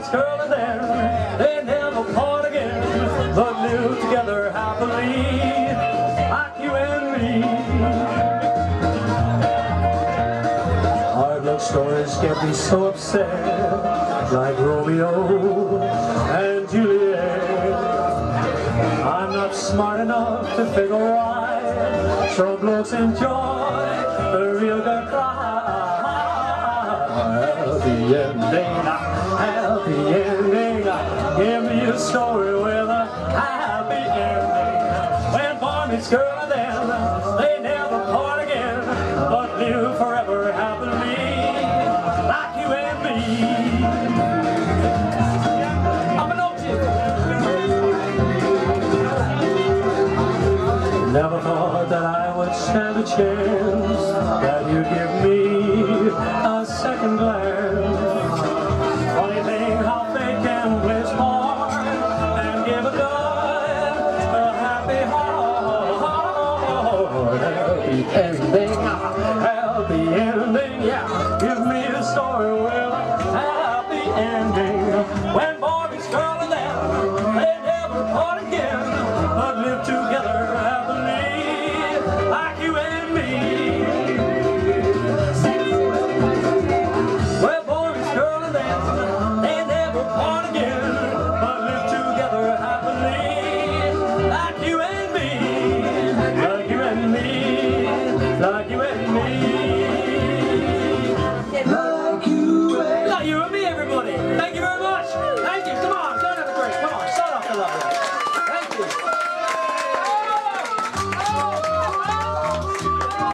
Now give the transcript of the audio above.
this girl and then they never part again, but live together happily, like you and me. Hard luck stories get me so upset, like Romeo and Juliet. I'm not smart enough to figure why some blokes enjoy the real good cry. Happy ending, happy ending. Give me a story with a happy ending. When boy meets girl and then they never part again, but live forever happily, like you and me. I'm an old tip. Never thought that I would stand a chance, that you'd give me a second glance. Funny thing how fate can play smart and give a guy a happy heart. Happy ending, yeah. Give me a story with a happy ending. When boy meets girl and then they never part again, but live together happily, like you and me. Well, boy meets girl and then they never part again, but live together happily, like you and me, like you and me, like you and me. Like you and me, everybody. Thank you very much. Thank you. Come on, don't have a drink. Come on, start off the love. Thank you.